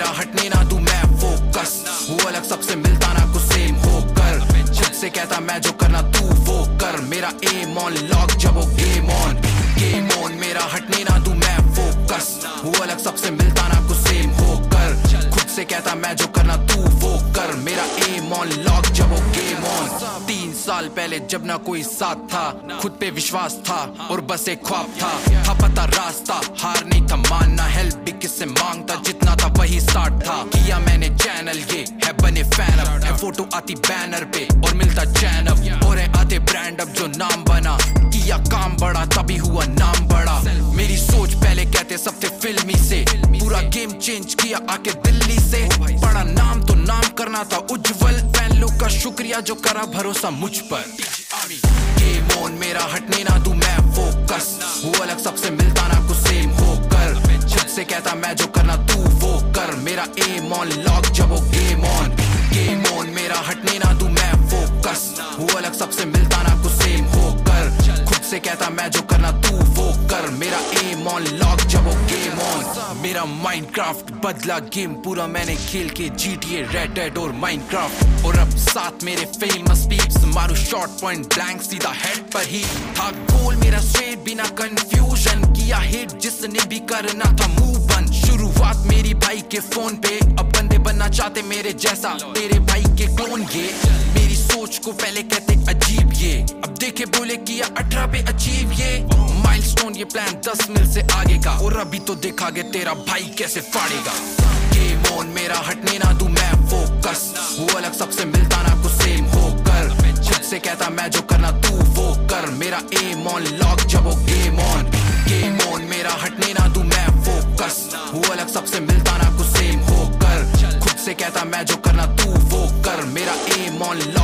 मेरा हटने ना दूं मैं फोकस, वो अलग सबसे मिलता ना कुछ सेम होकर, खुद से कहता मैं जो करना तू वो कर, मेरा एम ऑन लॉक जब वो गेम ऑन मेरा हटने ना दूं मैं फोकस, वो अलग सबसे मिलता ना कुछ सेम होकर, खुद से कहता मैं जो करना तू वो कर, मेरा एम ऑन लॉक जब वो गेम ऑन। 3 साल पहले जब ना कोई साथ था, खुद पे विश्वास था और बस एक ख्वाब था पता रास्ता, हार नहीं था मानना, हेल्प भी किससे मांगता, जितना था वही स्टार्ट था, किया मैंने चैनल ये है बने फैन अब, है फोटो आती बैनर पे और मिलता चैन अब, और है आते ब्रांड अब जो नाम बना, किया काम बड़ा तभी हुआ नाम बड़ा, मेरी सोच पहले कहते सब थे फिल्मी से, पूरा गेम चेंज किया आके दिल्ली से, बड़ा नाम तो नाम करना था उज्जवल, फैन लोग का शुक्रिया जो करा भरोसा मुझ पर, गेम ऑन मेरा हटने ना दूं मैं फोकस, वो अलग सबसे मिलता ना कुछ सेम होकर, खुद से कहता मैं जो करना तू वो कर, मेरा एम ऑन लॉक जब वो गेम ऑन मेरा हटने ना दूं मैं फोकस, वो अलग सबसे मिलता ना कुछ सेम होकर, खुद से कहता मैं जो करना तू वो कर, मेरा एम ऑन लॉक जब वो गेम ऑन। मेरा माइनक्राफ्ट बदला गेम पूरा मैंने खेल के, GTA, रेड डेड और माइनक्राफ्ट, और अब साथ मेरे फेमस पीप्स, मारू शॉट पॉइंट ब्लैंक सीधा हेड पर ही था गोल मेरा स्ट्रेट बिना कंफ्यूजन, किया हिट जिसने भी करना था मूव बंद, शुरुआत मेरी भाई के फोन पे, अब बंदे बनना चाहते मेरे जैसा तेरे भाई के क्लोन, ये मेरी सोच को पहले कहते अजीब, ये अब देखे बोले किया 18 पे अचीव, ये माइलस्टोन ये प्लान 10 मिल से आगे का, और अभी तो देखा गया तेरा भाई कैसे फाड़ेगा, गेम ऑन मेरा हटने ना दूं मैं फोकस, वो अलग सबसे मिलता ना कुछ सेम होकर, खुद से कहता मैं जो करना तू वो कर, मेरा एम ऑन लॉक जब वो गेम ऑन मेरा हटने ना दूं मैं फोकस, वो अलग सबसे मिलता ना कुछ सेम होकर, खुद से कहता मैं जो करना तू वो कर, मेरा एम ऑन